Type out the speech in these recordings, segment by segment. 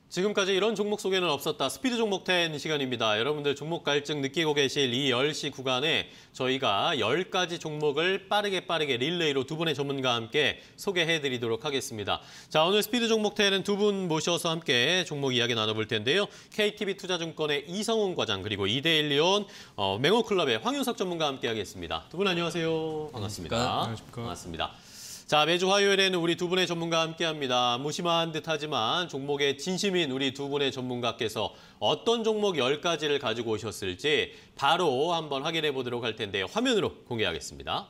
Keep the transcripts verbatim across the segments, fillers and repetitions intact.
지금까지 이런 종목 소개는 없었다. 스피드 종목 텐 시간입니다. 여러분들 종목 갈증 느끼고 계실 이 열 시 구간에 저희가 열 가지 종목을 빠르게 빠르게 릴레이로 두 분의 전문가와 함께 소개해드리도록 하겠습니다. 자, 오늘 스피드 종목 텐은 두 분 모셔서 함께 종목 이야기 나눠볼 텐데요. 케이티비 투자증권의 이성훈 과장 그리고 이데일리온 어, 맹호클럽의 황윤석 전문가와 함께 하겠습니다. 두 분 안녕하세요. 반갑습니다. 안녕하십니까. 반갑습니다. 자, 매주 화요일에는 우리 두 분의 전문가와 함께합니다. 무심한 듯하지만 종목에 진심인 우리 두 분의 전문가께서 어떤 종목 열 가지를 가지고 오셨을지 바로 한번 확인해 보도록 할 텐데요. 화면으로 공개하겠습니다.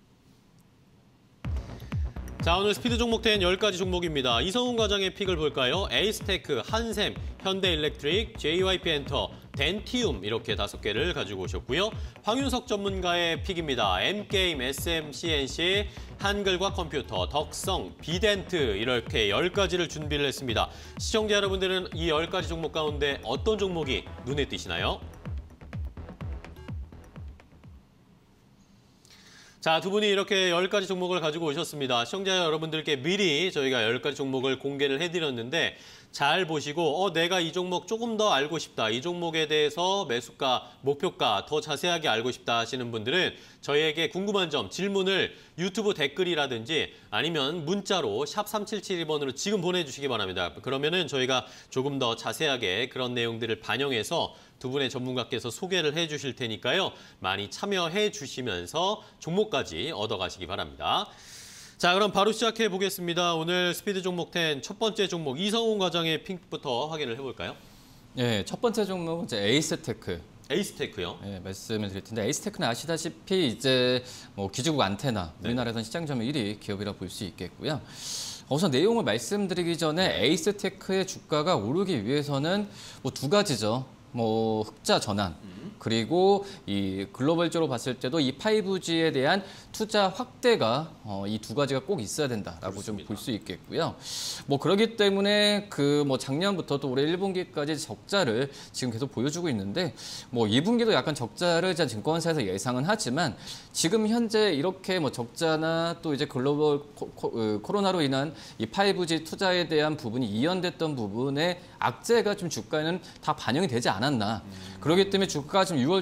자, 오늘 스피드 종목 텐 열 가지 종목입니다. 이성훈 과장의 픽을 볼까요? 에이스테크, 한샘, 현대일렉트릭, 제이와이피엔터, 덴티움 이렇게 다섯 개를 가지고 오셨고요. 황윤석 전문가의 픽입니다. 엠게임, 에스엠씨엔씨, 한글과 컴퓨터, 덕성, 비덴트 이렇게 열 가지를 준비를 했습니다. 시청자 여러분들은 이 열 가지 종목 가운데 어떤 종목이 눈에 띄시나요? 자, 두 분이 이렇게 열 가지 종목을 가지고 오셨습니다. 시청자 여러분들께 미리 저희가 열 가지 종목을 공개를 해드렸는데 잘 보시고 어 내가 이 종목 조금 더 알고 싶다. 이 종목에 대해서 매수가, 목표가 더 자세하게 알고 싶다 하시는 분들은 저희에게 궁금한 점, 질문을 유튜브 댓글이라든지 아니면 문자로 샵 삼칠칠이 번으로 지금 보내주시기 바랍니다. 그러면은 저희가 조금 더 자세하게 그런 내용들을 반영해서 두 분의 전문가께서 소개를 해주실 테니까요. 많이 참여해 주시면서 종목까지 얻어가시기 바랍니다. 자, 그럼 바로 시작해 보겠습니다. 오늘 스피드 종목 텐 첫 번째 종목 이성훈 과장의 픽부터 확인을 해볼까요? 네, 첫 번째 종목은 이제 에이스테크. 에이스테크요? 네, 말씀을 드릴 텐데 에이스테크는 아시다시피 이제 뭐 기지국 안테나 네. 우리나라에서는 시장 점유 일 위 기업이라 볼 수 있겠고요. 우선 내용을 말씀드리기 전에 에이스테크의 주가가 오르기 위해서는 뭐 두 가지죠. 뭐 흑자 전환. 그리고 이 글로벌적으로 봤을 때도 이 파이브 지에 대한 투자 확대가 어, 이 두 가지가 꼭 있어야 된다라고 좀 볼 수 있겠고요. 뭐 그렇기 때문에 그 뭐 작년부터도 올해 일 분기까지 적자를 지금 계속 보여주고 있는데 뭐 이 분기도 약간 적자를 이제 증권사에서 예상은 하지만 지금 현재 이렇게 뭐 적자나 또 이제 글로벌 코, 코, 코로나로 인한 이 파이브 지 투자에 대한 부분이 이연됐던 부분에 악재가 좀 주가에는 다 반영이 되지 않았나. 음. 그렇기 때문에 주가가 지금 유월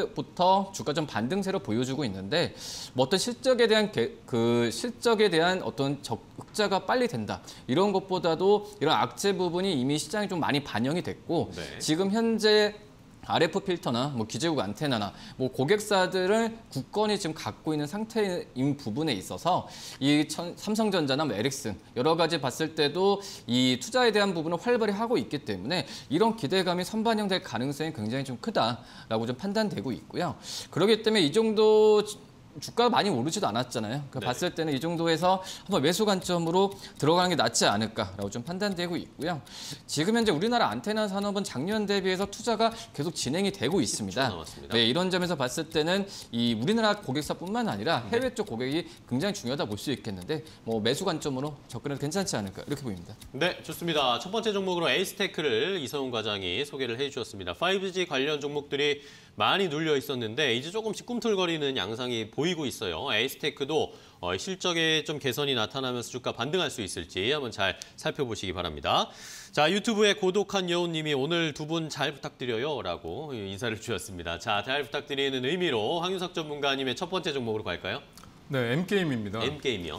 초부터 주가 좀 반등세로 보여주고 있는데 뭐 어떤 실적에 대한 개, 그 실적에 대한 어떤 적, 흑자가 빨리 된다. 이런 것보다도 이런 악재 부분이 이미 시장에 좀 많이 반영이 됐고 네. 지금 현재 알에프 필터나 뭐 기재국 안테나나 뭐 고객사들을 굳건히 지금 갖고 있는 상태인 부분에 있어서 이 천, 삼성전자나 뭐 에릭슨 여러 가지 봤을 때도 이 투자에 대한 부분을 활발히 하고 있기 때문에 이런 기대감이 선반영될 가능성이 굉장히 좀 크다라고 좀 판단되고 있고요. 그렇기 때문에 이 정도 주가가 많이 오르지도 않았잖아요. 그러니까 봤을 때는 이 정도에서 한번 매수 관점으로 들어가는 게 낫지 않을까라고 좀 판단되고 있고요. 지금 현재 우리나라 안테나 산업은 작년 대비해서 투자가 계속 진행이 되고 있습니다. 네, 이런 점에서 봤을 때는 이 우리나라 고객사뿐만 아니라 해외 쪽 고객이 굉장히 중요하다 볼 수 있겠는데 뭐 매수 관점으로 접근해도 괜찮지 않을까 이렇게 보입니다. 네, 좋습니다. 첫 번째 종목으로 에이스테크를 이성훈 과장이 소개를 해주셨습니다. 파이브 지 관련 종목들이 많이 눌려 있었는데 이제 조금씩 꿈틀거리는 양상이 보이고 있어요. 에이스테크도 어, 실적에 좀 개선이 나타나면서 주가 반등할 수 있을지 한번 잘 살펴보시기 바랍니다. 자, 유튜브에 고독한 여우님이 오늘 두 분 잘 부탁드려요 라고 인사를 주셨습니다. 자, 잘 부탁드리는 의미로 황윤석 전문가님의 첫 번째 종목으로 갈까요? 네, 엠게임입니다. 엠게임이요.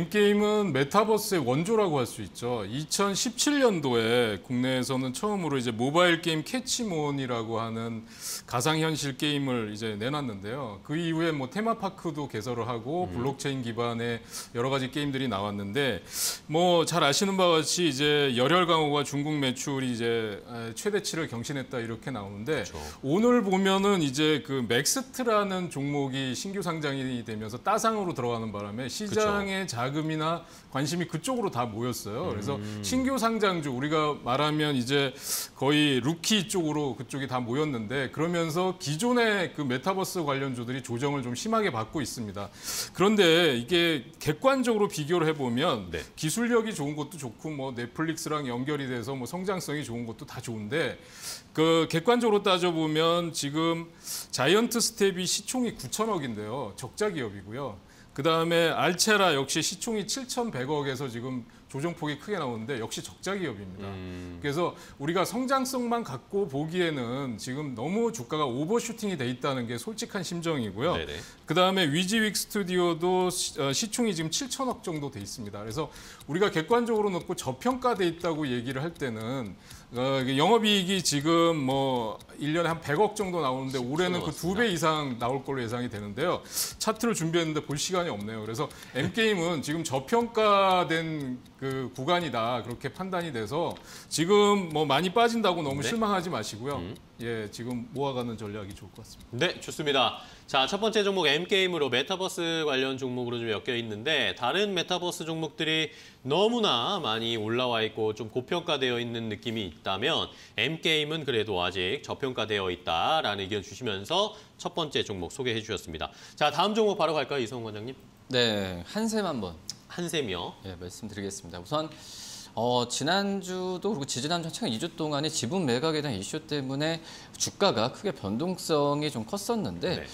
엠게임은 메타버스의 원조라고 할 수 있죠. 이천십칠 년도에 국내에서는 처음으로 이제 모바일 게임 캐치몬이라고 하는 가상현실 게임을 이제 내놨는데요. 그 이후에 뭐 테마파크도 개설을 하고 블록체인 기반의 여러 가지 게임들이 나왔는데 뭐 잘 아시는 바와 같이 이제 열혈 강호가 중국 매출이 이제 최대치를 경신했다 이렇게 나오는데 그렇죠. 오늘 보면은 이제 그 맥스트라는 종목이 신규 상장이 되면서 따상으로 들어가는 바람에 시장의 그렇죠. 자금이나 관심이 그쪽으로 다 모였어요. 그래서 음. 신규 상장주 우리가 말하면 이제 거의 루키 쪽으로 그쪽이 다 모였는데 그러면서 기존의 그 메타버스 관련주들이 조정을 좀 심하게 받고 있습니다. 그런데 이게 객관적으로 비교를 해보면 네. 기술력이 좋은 것도 좋고 뭐 넷플릭스랑 연결이 돼서 뭐 성장성이 좋은 것도 다 좋은데 그 객관적으로 따져보면 지금 자이언트 스텝이 시총이 구천억인데요. 적자 기업이고요. 그다음에 알체라 역시 시총이 칠천백억에서 지금 조정폭이 크게 나오는데 역시 적자 기업입니다. 음. 그래서 우리가 성장성만 갖고 보기에는 지금 너무 주가가 오버슈팅이 돼 있다는 게 솔직한 심정이고요. 네네. 그다음에 위지윅 스튜디오도 시, 어, 시총이 지금 칠천억 정도 돼 있습니다. 그래서 우리가 객관적으로 놓고 저평가돼 있다고 얘기를 할 때는 어, 영업이익이 지금 뭐 일 년에 한 백억 정도 나오는데 올해는 그 두 배 이상 나올 걸로 예상이 되는데요. 차트를 준비했는데 볼 시간이 없네요. 그래서 M게임은 지금 저평가된 그 구간이다. 그렇게 판단이 돼서 지금 뭐 많이 빠진다고 너무 네. 실망하지 마시고요. 음. 예, 지금 모아가는 전략이 좋을 것 같습니다. 네, 좋습니다. 자, 첫 번째 종목 M게임으로 메타버스 관련 종목으로 좀 엮여 있는데 다른 메타버스 종목들이 너무나 많이 올라와 있고 좀 고평가되어 있는 느낌이 있다면 M게임은 그래도 아직 저평가되어 있다라는 의견 주시면서 첫 번째 종목 소개해 주셨습니다. 자, 다음 종목 바로 갈까요, 이성훈 관장님? 네, 한샘 한번 한샘이요. 예, 말씀드리겠습니다. 우선 어, 지난주도 그리고 지지난주 최근 이 주 동안에 지분 매각에 대한 이슈 때문에 주가가 크게 변동성이 좀 컸었는데 네.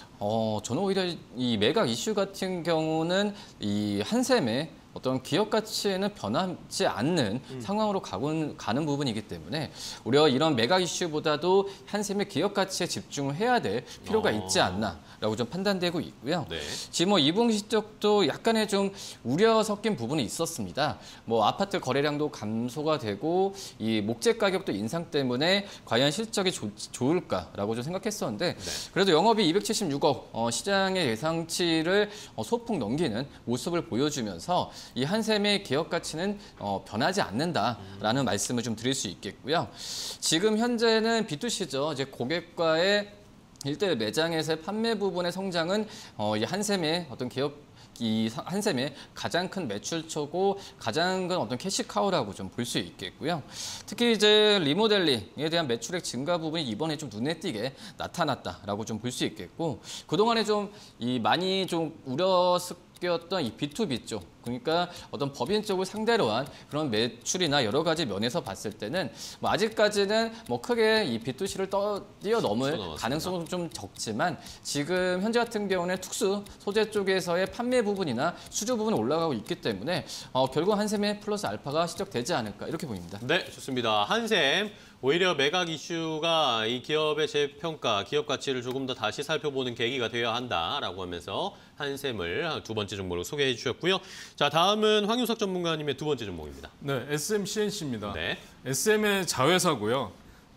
어, 저는 오히려 이 매각 이슈 같은 경우는 이 한샘의 어떤 기업 가치에는 변하지 않는 음. 상황으로 가고, 가는 부분이기 때문에 우리가 이런 매각 이슈보다도 한샘의 기업 가치에 집중을 해야 될 필요가 어. 있지 않나라고 좀 판단되고 있고요. 네. 지금 뭐 이 분기 실적도 약간의 좀 우려 섞인 부분이 있었습니다. 뭐 아파트 거래량도 감소가 되고 이 목재 가격도 인상 때문에 과연 실적이 좋, 좋을까라고 좀 생각했었는데 네. 그래도 영업이 이백칠십육억 어, 시장의 예상치를 어, 소폭 넘기는 모습을 보여주면서 이 한샘의 기업 가치는 어, 변하지 않는다라는 음. 말씀을 좀 드릴 수 있겠고요. 지금 현재는 비투씨죠. 이제 고객과의 일대일 매장에서의 판매 부분의 성장은 어, 이 한샘의 어떤 기업 이 한샘의 가장 큰 매출처고 가장 큰 어떤 캐시카우라고 좀 볼 수 있겠고요. 특히 이제 리모델링에 대한 매출액 증가 부분이 이번에 좀 눈에 띄게 나타났다라고 좀 볼 수 있겠고 그동안에 좀 이 많이 좀 우려스꼈던 이 비투비 쪽 그러니까 어떤 법인 쪽을 상대로 한 그런 매출이나 여러 가지 면에서 봤을 때는 뭐 아직까지는 뭐 크게 이 비투씨를 떠 뛰어넘을 가능성은 좀 적지만 지금 현재 같은 경우는 특수 소재 쪽에서의 판매 부분이나 수주 부분이 올라가고 있기 때문에 어, 결국 한샘의 플러스 알파가 시작되지 않을까 이렇게 보입니다. 네, 좋습니다. 한샘 오히려 매각 이슈가 이 기업의 재평가, 기업 가치를 조금 더 다시 살펴보는 계기가 되어야 한다라고 하면서 한샘을 두 번째 종목으로 소개해 주셨고요. 자, 다음은 황윤석 전문가님의 두 번째 종목입니다. 네, 에스엠씨엔씨입니다. 네. 에스엠의 자회사고요.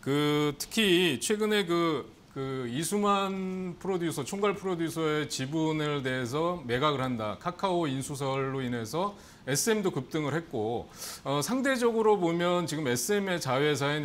그 특히 최근에 그, 그 이수만 프로듀서, 총괄 프로듀서의 지분을 대해서 매각을 한다. 카카오 인수설로 인해서 에스엠도 급등을 했고 어, 상대적으로 보면 지금 에스엠의 자회사인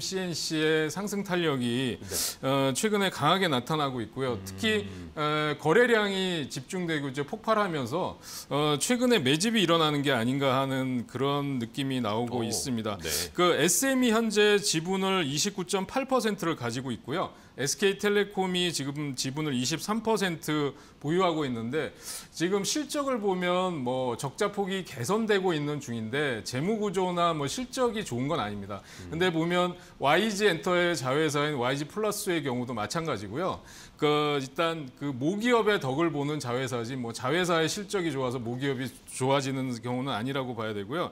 에스엠씨엔씨의 상승 탄력이 네. 어, 최근에 강하게 나타나고 있고요. 특히 어, 거래량이 집중되고 이제 폭발하면서 어, 최근에 매집이 일어나는 게 아닌가 하는 그런 느낌이 나오고 오, 있습니다. 네. 그 에스엠이 현재 지분을 이십구 점 팔 퍼센트를 가지고 있고요. 에스케이텔레콤이 지금 지분을 이십삼 퍼센트 보유하고 있는데 지금 실적을 보면 뭐 적자폭이 개선되고 있는 중인데 재무 구조나 뭐 실적이 좋은 건 아닙니다. 근데 보면 와이지엔터의 자회사인 와이지플러스의 경우도 마찬가지고요. 그 일단 그 모기업의 덕을 보는 자회사지 뭐 자회사의 실적이 좋아서 모기업이 좋아지는 경우는 아니라고 봐야 되고요.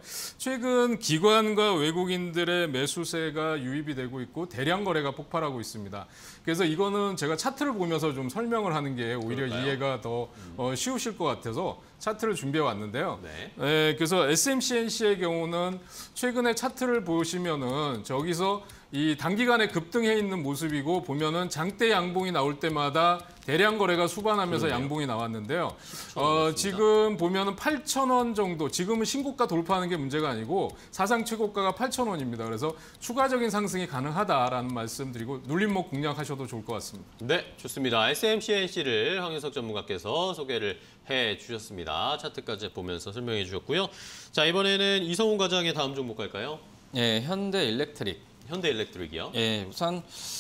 최근 기관과 외국인들의 매수세가 유입이 되고 있고 대량 거래가 폭발하고 있습니다. 그래서 이거는 제가 차트를 보면서 좀 설명을 하는 게 오히려 그럴까요? 이해가 더 어, 쉬우실 것 같아서 차트를 준비해 왔는데요. 네. 네, 그래서 에스엠씨엔씨의 경우는 최근에 차트를 보시면은 저기서 이 단기간에 급등해 있는 모습이고 보면은 장대 양봉이 나올 때마다 대량 거래가 수반하면서 그러네요. 양봉이 나왔는데요. 원 어, 나왔습니다. 지금 보면은 팔천 원 정도, 지금은 신고가 돌파하는 게 문제가 아니고 사상 최고가가 팔천 원입니다. 그래서 추가적인 상승이 가능하다라는 말씀드리고 눌림목 공략하셔도 좋을 것 같습니다. 네, 좋습니다. 에스엠씨엔씨를 황윤석 전문가께서 소개를 해 주셨습니다. 차트까지 보면서 설명해 주셨고요. 자, 이번에는 이성훈 과장의 다음 종목 갈까요? 예, 현대 일렉트릭. 현대일렉트릭이요. 예, 우선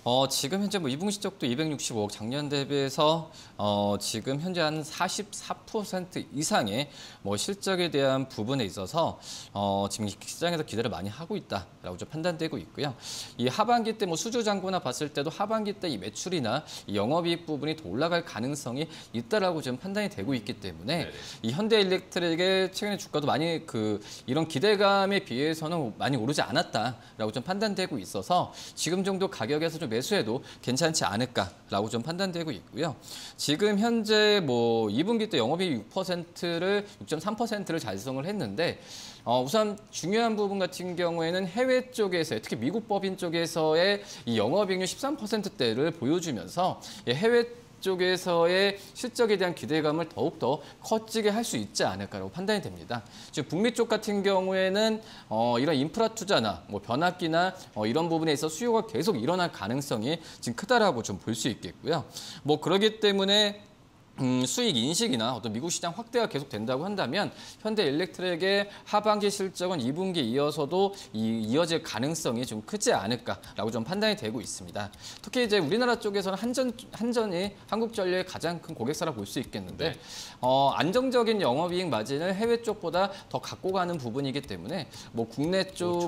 어, 지금 현재 뭐 이 분기 실적도 이백육십오억, 작년 대비해서 어, 지금 현재 한 사십사 퍼센트 이상의 뭐 실적에 대한 부분에 있어서 어, 지금 시장에서 기대를 많이 하고 있다라고 좀 판단되고 있고요. 이 하반기 때 뭐 수주 잔고나 봤을 때도 하반기 때 이 매출이나 이 영업이익 부분이 더 올라갈 가능성이 있다라고 좀 판단이 되고 있기 때문에 네네. 이 현대일렉트릭의 최근에 주가도 많이 그 이런 기대감에 비해서는 많이 오르지 않았다라고 좀 판단되고 있어서 지금 정도 가격에서 좀 매수해도 괜찮지 않을까라고 좀 판단되고 있고요. 지금 현재 뭐 이 분기 때 영업이익 육 퍼센트를 육 점 삼 퍼센트를 달성을 했는데 어, 우선 중요한 부분 같은 경우에는 해외 쪽에서 특히 미국 법인 쪽에서의 이 영업이익률 십삼 퍼센트대를 보여주면서 이 해외 쪽에서의 실적에 대한 기대감을 더욱더 커지게 할 수 있지 않을까라고 판단이 됩니다. 지금 북미 쪽 같은 경우에는 어, 이런 인프라 투자나 뭐 변압기나 어, 이런 부분에 있어 수요가 계속 일어날 가능성이 지금 크다라고 좀 볼 수 있겠고요. 뭐 그러기 때문에 음, 수익 인식이나 어떤 미국 시장 확대가 계속 된다고 한다면 현대일렉트릭의 하반기 실적은 이 분기 이어서도 이, 이어질 가능성이 좀 크지 않을까라고 좀 판단이 되고 있습니다. 특히 이제 우리나라 쪽에서는 한전, 한전이 한국전력의 가장 큰 고객사라 볼 수 있겠는데 네. 어, 안정적인 영업이익 마진을 해외 쪽보다 더 갖고 가는 부분이기 때문에 뭐 국내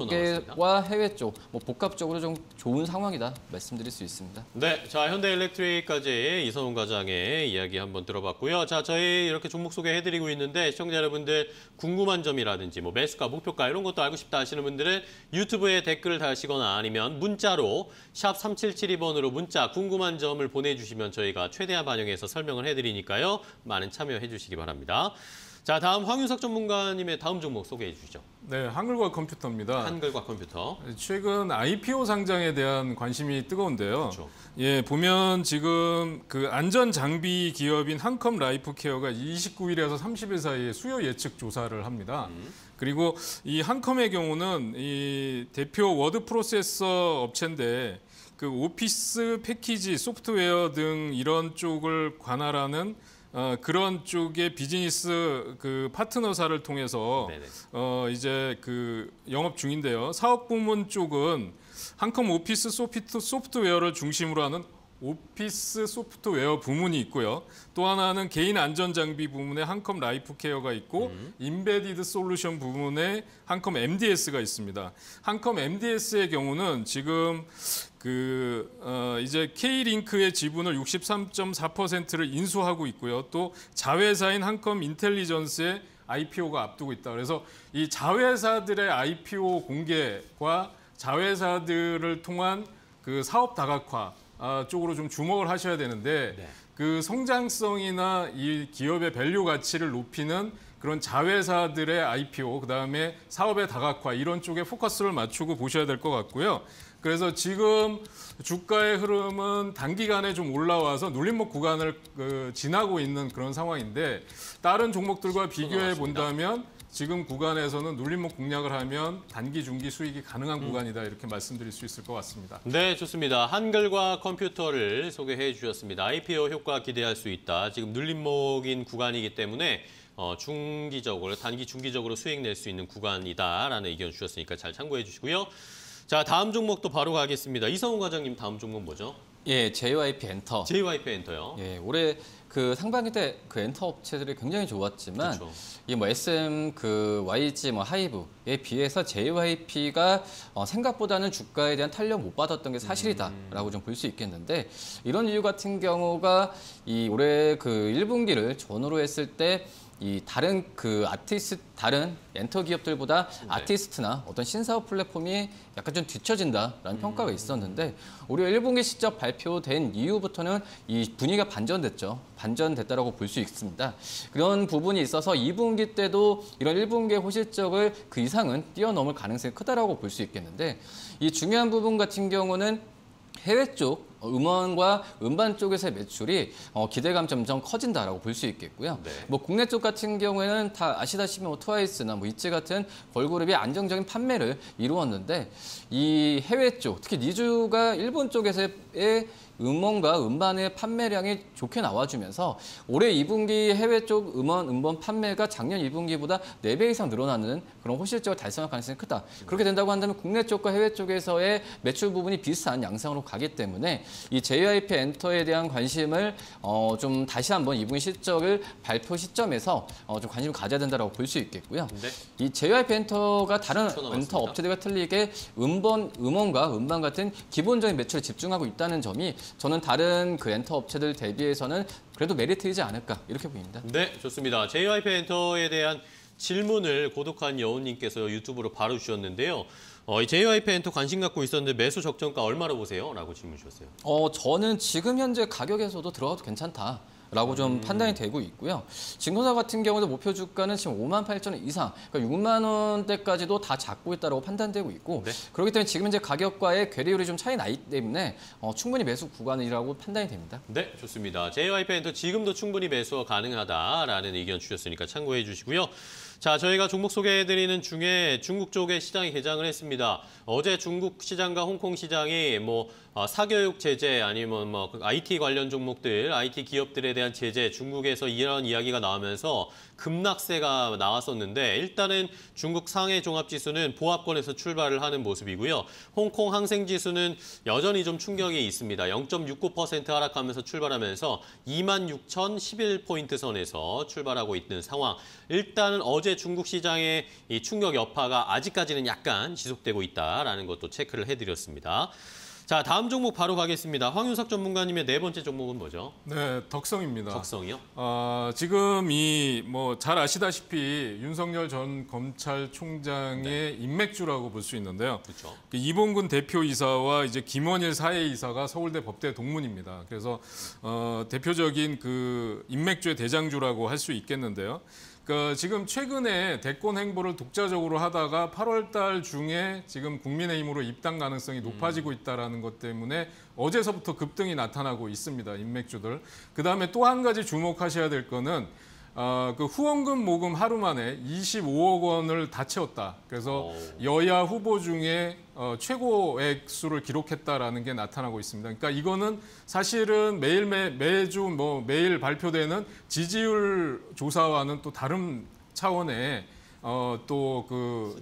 쪽과 해외 쪽 뭐 복합적으로 좀 좋은 상황이다 말씀드릴 수 있습니다. 네, 자 현대일렉트릭까지 이성훈 과장의 이야기 한번 들어봤고요. 자, 저희 이렇게 종목 소개해드리고 있는데 시청자 여러분들 궁금한 점이라든지 뭐 매수가, 목표가 이런 것도 알고 싶다 하시는 분들은 유튜브에 댓글을 달시거나 아니면 문자로 샵 삼칠칠이 번으로 문자 궁금한 점을 보내주시면 저희가 최대한 반영해서 설명을 해드리니까요. 많은 참여해 주시기 바랍니다. 자, 다음 황윤석 전문가님의 다음 종목 소개해 주시죠. 네, 한글과 컴퓨터입니다. 한글과 컴퓨터. 최근 아이피오 상장에 대한 관심이 뜨거운데요. 그렇죠. 예, 보면 지금 그 안전 장비 기업인 한컴 라이프케어가 이십구 일에서 삼십 일 사이에 수요 예측 조사를 합니다. 음. 그리고 이 한컴의 경우는 이 대표 워드 프로세서 업체인데 그 오피스 패키지, 소프트웨어 등 이런 쪽을 관할하는 어, 그런 쪽의 비즈니스 그 파트너사를 통해서 네네. 어, 이제 그 영업 중인데요. 사업 부문 쪽은 한컴 오피스 소프트, 소프트웨어를 중심으로 하는 오피스 소프트웨어 부문이 있고요. 또 하나는 개인 안전장비 부문에 한컴 라이프케어가 있고 음. 인베디드 솔루션 부문에 한컴 엠디에스가 있습니다. 한컴 엠디에스의 경우는 지금 그 어, 이제 K링크의 지분을 육십삼 점 사 퍼센트를 인수하고 있고요. 또 자회사인 한컴 인텔리전스의 아이피오가 앞두고 있다. 그래서 이 자회사들의 아이피오 공개와 자회사들을 통한 그 사업 다각화 쪽으로 좀 주목을 하셔야 되는데 네. 그 성장성이나 이 기업의 밸류 가치를 높이는 그런 자회사들의 아이피오, 그다음에 사업의 다각화 이런 쪽에 포커스를 맞추고 보셔야 될 것 같고요. 그래서 지금 주가의 흐름은 단기간에 좀 올라와서 눌림목 구간을 그 지나고 있는 그런 상황인데 다른 종목들과 비교해 본다면 지금 구간에서는 눌림목 공략을 하면 단기, 중기 수익이 가능한 음. 구간이다 이렇게 말씀드릴 수 있을 것 같습니다. 네, 좋습니다. 한글과 컴퓨터를 소개해 주셨습니다. 아이피오 효과 기대할 수 있다. 지금 눌림목인 구간이기 때문에 어, 중기적으로, 단기, 중기적으로 수익 낼 수 있는 구간이다라는 의견 주셨으니까 잘 참고해 주시고요. 자, 다음 종목도 바로 가겠습니다. 이성훈 과장님 다음 종목 뭐죠? 예, 제이와이피 엔터. 제이와이피 엔터요. 예, 올해 그 상반기 때 그 엔터 업체들이 굉장히 좋았지만 그렇죠. 이 뭐 에스엠 그 와이지 뭐 하이브에 비해서 제이와이피가 어, 생각보다는 주가에 대한 탄력 못 받았던 게 사실이다라고 좀 볼 수 있겠는데 이런 이유 같은 경우가 이 올해 그 일 분기를 전후로 했을 때 이 다른 그 아티스트 다른 엔터 기업들보다 네. 아티스트나 어떤 신사업 플랫폼이 약간 좀 뒤처진다라는 음. 평가가 있었는데 우리가 일 분기 실적 발표된 이후부터는 이 분위기가 반전됐죠. 반전됐다라고 볼 수 있습니다. 그런 부분이 있어서 이 분기 때도 이런 일 분기의 호실적을 그 이상은 뛰어넘을 가능성이 크다라고 볼 수 있겠는데 이 중요한 부분 같은 경우는 해외 쪽 음원과 음반 쪽에서의 매출이 어, 기대감 점점 커진다라고 볼 수 있겠고요. 네. 뭐 국내 쪽 같은 경우에는 다 아시다시피 뭐 트와이스나 뭐 이츠 같은 걸그룹이 안정적인 판매를 이루었는데 이 해외 쪽, 특히 니쥬가 일본 쪽에서의 음원과 음반의 판매량이 좋게 나와주면서 올해 이 분기 해외 쪽 음원, 음반 판매가 작년 일 분기보다 네 배 이상 늘어나는 그런 호실적을 달성할 가능성이 크다. 그렇게 된다고 한다면 국내 쪽과 해외 쪽에서의 매출 부분이 비슷한 양상으로 가기 때문에 이 제이와이피 엔터에 대한 관심을 어, 좀 다시 한번 이 분기 실적을 발표 시점에서 어, 좀 관심을 가져야 된다고 볼 수 있겠고요. 네. 이 제이와이피 엔터가 다른 십 초 남았습니다. 엔터 업체들과 틀리게 음반, 음원과 음반 같은 기본적인 매출에 집중하고 있다는 점이 저는 다른 그 엔터 업체들 대비해서는 그래도 메리트이지 않을까 이렇게 보입니다. 네, 좋습니다. 제이와이피 엔터에 대한 질문을 고독한 여운님께서 유튜브로 바로 주셨는데요. 어, 이 제이와이피 엔터 관심 갖고 있었는데 매수 적정가 얼마로 보세요? 라고 질문 주셨어요. 어, 저는 지금 현재 가격에서도 들어가도 괜찮다. 라고 좀 음. 판단이 되고 있고요. 증권사 같은 경우도 목표 주가는 지금 오만 팔천 원 이상, 그러니까 육만 원대까지도 다 잡고 있다고 판단되고 있고 네. 그렇기 때문에 지금 현재 가격과의 괴리율이 좀 차이 나기 때문에 어, 충분히 매수 구간이라고 판단이 됩니다. 네, 좋습니다. 제이와이피 엔터 지금도 충분히 매수가 가능하다라는 의견 주셨으니까 참고해 주시고요. 자, 저희가 종목 소개해드리는 중에 중국 쪽에 시장이 개장을 했습니다. 어제 중국 시장과 홍콩 시장이 뭐 어, 사교육 제재 아니면 뭐 아이티 관련 종목들, 아이티 기업들에 대한 제재, 중국에서 이런 이야기가 나오면서 급락세가 나왔었는데 일단은 중국 상해 종합지수는 보합권에서 출발을 하는 모습이고요. 홍콩 항생지수는 여전히 좀 충격이 있습니다. 영 점 육구 퍼센트 하락하면서 출발하면서 이만 육천십일 포인트 선에서 출발하고 있는 상황. 일단은 어제 중국 시장의 이 충격 여파가 아직까지는 약간 지속되고 있다라는 것도 체크를 해드렸습니다. 자, 다음 종목 바로 가겠습니다. 황윤석 전문가님의 네 번째 종목은 뭐죠? 네, 덕성입니다. 덕성이요? 어, 지금 이 뭐 잘 아시다시피 윤석열 전 검찰총장의 네. 인맥주라고 볼 수 있는데요. 그렇죠. 그 이봉근 대표이사와 이제 김원일 사회이사가 서울대 법대 동문입니다. 그래서 어, 대표적인 그 인맥주의 대장주라고 할 수 있겠는데요. 그러니까 지금 최근에 대권 행보를 독자적으로 하다가 팔월 달 중에 지금 국민의힘으로 입당 가능성이 높아지고 있다는 것 때문에 어제서부터 급등이 나타나고 있습니다. 인맥주들. 그다음에 또 한 가지 주목하셔야 될 거는 어, 그 후원금 모금 하루 만에 이십오억 원을 다 채웠다. 그래서 오. 여야 후보 중에 어, 최고액 수를 기록했다라는 게 나타나고 있습니다. 그러니까 이거는 사실은 매일 매, 매주 뭐 매일 발표되는 지지율 조사와는 또 다른 차원의 어, 또 그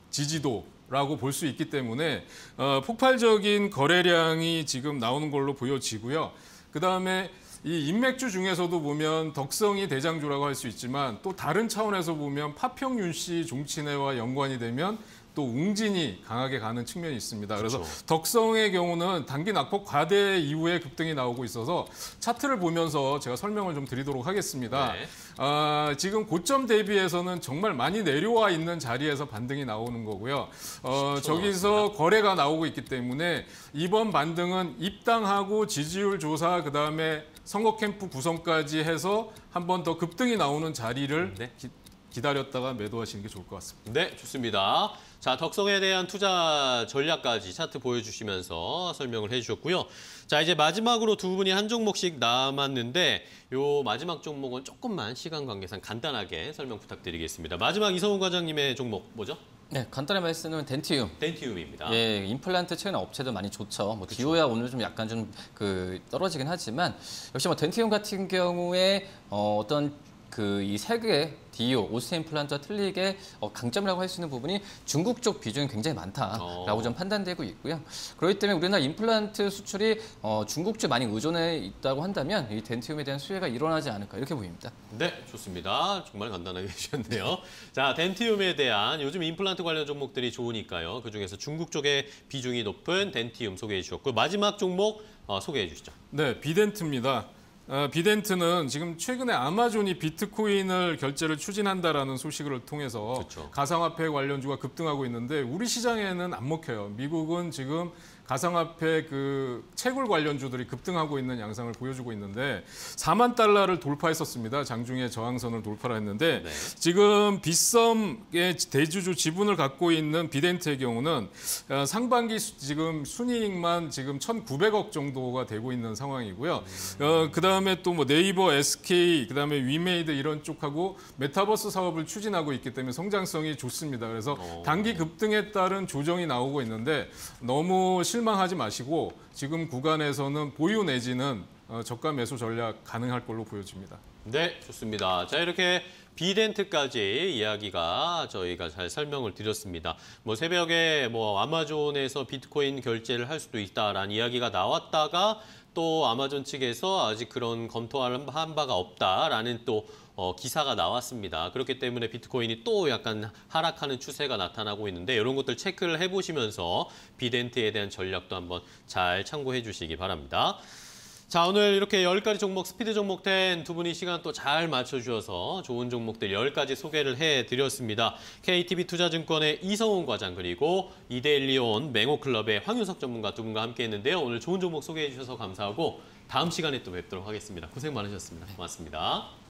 지지도 라고 볼 수 있기 때문에 어, 폭발적인 거래량이 지금 나오는 걸로 보여지고요. 그다음에 이 인맥주 중에서도 보면 덕성이 대장주라고 할 수 있지만 또 다른 차원에서 보면 파평윤 씨 종친회와 연관이 되면 또 웅진이 강하게 가는 측면이 있습니다. 그래서 그렇죠. 덕성의 경우는 단기 낙폭 과대 이후에 급등이 나오고 있어서 차트를 보면서 제가 설명을 좀 드리도록 하겠습니다. 네. 아, 지금 고점 대비해서는 정말 많이 내려와 있는 자리에서 반등이 나오는 거고요. 어, 저기서 거래가 나오고 있기 때문에 이번 반등은 입당하고 지지율 조사 그다음에 선거 캠프 구성까지 해서 한 번 더 급등이 나오는 자리를 네. 기, 기다렸다가 매도하시는 게 좋을 것 같습니다. 네, 좋습니다. 자, 덕성에 대한 투자 전략까지 차트 보여주시면서 설명을 해주셨고요. 자, 이제 마지막으로 두 분이 한 종목씩 남았는데 요 마지막 종목은 조금만 시간 관계상 간단하게 설명 부탁드리겠습니다. 마지막 이성훈 과장님의 종목 뭐죠? 네, 간단히 말씀드리면 덴티움. 덴티움입니다. 예, 임플란트 최근 업체도 많이 좋죠. 뭐 디오야 오늘 좀 약간 좀 그 떨어지긴 하지만 역시 뭐 덴티움 같은 경우에 어, 어떤 그 이 세계 디오, 오스테 임플란트와 틀리게 어, 강점이라고 할 수 있는 부분이 중국 쪽 비중이 굉장히 많다라고 어. 좀 판단되고 있고요. 그렇기 때문에 우리나라 임플란트 수출이 어, 중국 쪽에 많이 의존해 있다고 한다면 이 덴티움에 대한 수혜가 일어나지 않을까 이렇게 보입니다. 네, 좋습니다. 정말 간단하게 해주셨네요. 자, 덴티움에 대한 요즘 임플란트 관련 종목들이 좋으니까요. 그중에서 중국 쪽에 비중이 높은 덴티움 소개해 주셨고 마지막 종목 어, 소개해 주시죠. 네, 비덴트입니다. 어, 비덴트는 지금 최근에 아마존이 비트코인을 결제를 추진한다라는 소식을 통해서 그렇죠. 가상화폐 관련주가 급등하고 있는데 우리 시장에는 안 먹혀요. 미국은 지금 가상화폐 그 채굴 관련주들이 급등하고 있는 양상을 보여주고 있는데 사만 달러를 돌파했었습니다. 장중에 저항선을 돌파를 했는데 네. 지금 빗썸의 대주주 지분을 갖고 있는 비덴트의 경우는 어, 상반기 수, 지금 순이익만 지금 천구백억 정도가 되고 있는 상황이고요. 어, 그다음에 또 뭐 네이버, 에스케이, 그다음에 위메이드 이런 쪽하고 메타버스 사업을 추진하고 있기 때문에 성장성이 좋습니다. 그래서 오. 단기 급등에 따른 조정이 나오고 있는데 너무 실망하지 마시고 지금 구간에서는 보유 내지는 어, 저가 매수 전략 가능할 걸로 보여집니다. 네, 좋습니다. 자, 이렇게 비덴트까지 이야기가 저희가 잘 설명을 드렸습니다. 뭐 새벽에 뭐 아마존에서 비트코인 결제를 할 수도 있다라는 이야기가 나왔다가 또 아마존 측에서 아직 그런 검토한 바가 없다라는 또 어, 기사가 나왔습니다. 그렇기 때문에 비트코인이 또 약간 하락하는 추세가 나타나고 있는데 이런 것들 체크를 해보시면서 비덴트에 대한 전략도 한번 잘 참고해 주시기 바랍니다. 자, 오늘 이렇게 열 가지 종목, 스피드 종목 텐 두 분이 시간 또 잘 맞춰주셔서 좋은 종목들 열 가지 소개를 해드렸습니다. 케이티비 투자증권의 이성훈 과장 그리고 이데일리온 맹호클럽의 황윤석 전문가 두 분과 함께 했는데요. 오늘 좋은 종목 소개해 주셔서 감사하고 다음 시간에 또 뵙도록 하겠습니다. 고생 많으셨습니다. 고맙습니다.